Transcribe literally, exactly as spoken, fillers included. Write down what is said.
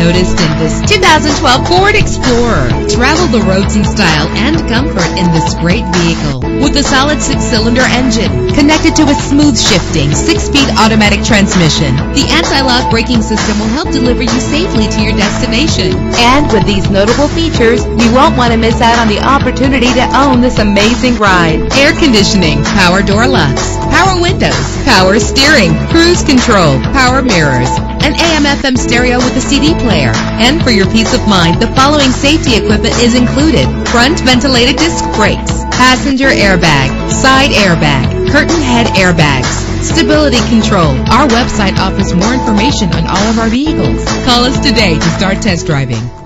noticed in this two thousand twelve Ford Explorer. Travel the roads in style and comfort in this great vehicle. With a solid six-cylinder engine connected to a smooth shifting six-speed automatic transmission, the anti-lock braking system will help deliver you safely to your destination. And with these notable features, you won't want to miss out on the opportunity to own this amazing ride. Air conditioning, power door locks, power windows, power steering, cruise control, power mirrors, an A M F M stereo with a C D player. And for your peace of mind, the following safety equipment is included: front ventilated disc brakes, passenger airbag, side airbag, curtain head airbags, stability control. Our website offers more information on all of our vehicles. Call us today to start test driving.